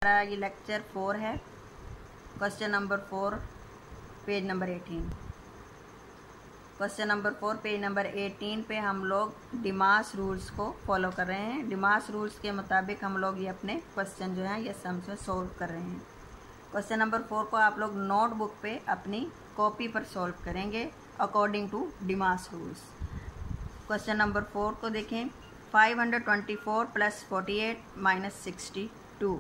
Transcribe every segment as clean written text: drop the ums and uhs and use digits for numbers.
हमारा ये लेक्चर 4 है। Question number 4 page number 18। Question number 4 page number 18 पे हम लोग डिमास रूल्स को फॉलो कर रहे हैं। डिमास रूल्स के मुताबिक हम लोग ये अपने क्वेश्चन जो हैं ये सम्स में सॉल्व कर रहे हैं। क्वेश्चन नंबर 4 को आप लोग नोटबुक पे अपनी कॉपी पर सॉल्व करेंगे according to Demas rules. Question number 4 को देखें। 524 + 48 - 62।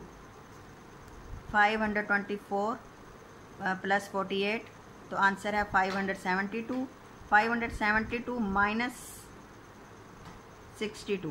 524 + 48 तो आंसर है 572। 572 - 62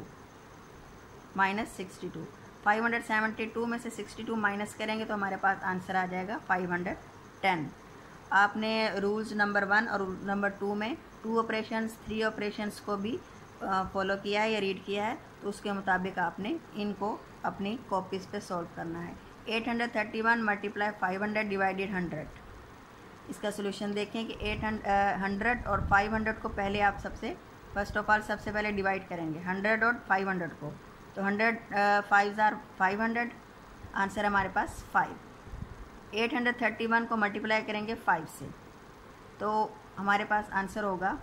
-62। 572 में से 62 माइनस करेंगे तो हमारे पास आंसर आ जाएगा 510। आपने रूल्स नंबर 1 और नंबर 2 में 2 ऑपरेशंस 3 ऑपरेशंस को भी फॉलो किया है या रीड किया है, तो उसके मुताबिक आपने इनको अपनी कॉपीज़ पे सॉल्व करना है। 831 × 500 / 100। इसका सोल्यूशन देखें कि 800 और 500 को पहले आप फर्स्ट ऑफ ऑल सबसे पहले डिवाइड करेंगे 100 और 500 को। तो 100 5 * 500, आंसर हमारे पास 5। 831 को मल्टीप्लाई करेंगे 5 से, तो हमारे पास आंसर होगा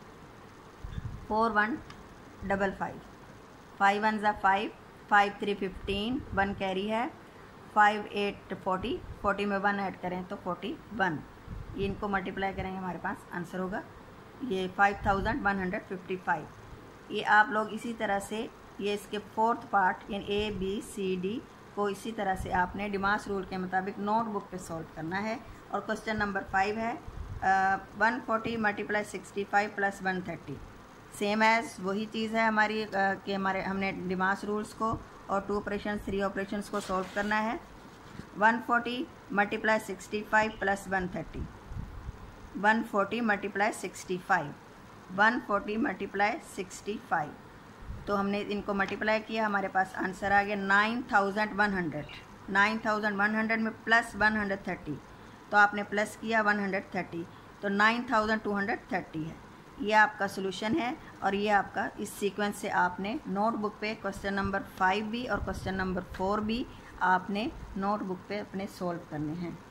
4155। 5 1 = 5, 5 3 15, 1 कैरी है, 5 8 40, 40 में 1 ऐड करें तो 41। ये इनको मल्टीप्लाई करेंगे हमारे पास आंसर होगा ये 5155। ये आप लोग इसी तरह से ये इसके 4th पार्ट यानी ABCD को इसी तरह से आपने डिमास रूल के मुताबिक नोटबुक पे सॉल्व करना है। और क्वेश्चन नंबर 5 है 140 × 65 + 130। सेम एज वही चीज़ है हमारी कि हमने डिमास रूल्स को और 2 ऑपरेशन 3 ऑपरेशंस को सॉल्व करना है। 140 × 65 + 130। 140 × 65, 140 × 65। तो हमने इनको मल्टीप्लाई किया, हमारे पास आंसर आ गया 9100। 9100 में प्लस 130, तो आपने प्लस किया 130, तो 9230 है। ये आपका सोल्यूशन है और ये आपका इस सीक्वेंस से आपने नोटबुक पे क्वेश्चन नंबर 5 भी और क्वेश्चन नंबर 4 भी आपने नोटबुक पे अपने सॉल्व करने हैं।